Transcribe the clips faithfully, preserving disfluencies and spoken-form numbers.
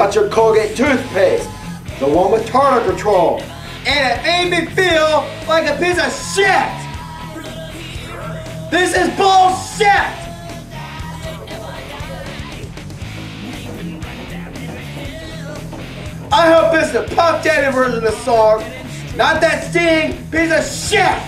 bought your Colgate toothpaste, the one with tartar control, and it made me feel like a piece of shit! This is bullshit! I hope this is a Puff Daddy version of the song, not that Sting piece of shit!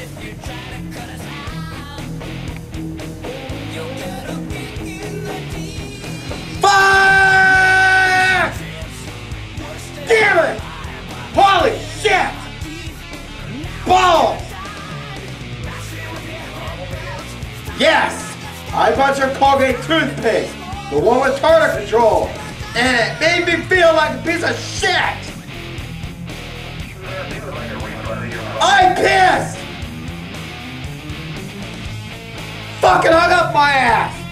Fuck! Damn it! Holy shit! Balls! Yes! I bought your Colgate toothpaste, the one with tartar control, and it made me feel like a piece of shit! I'm pissed! Fucking hung up my ass!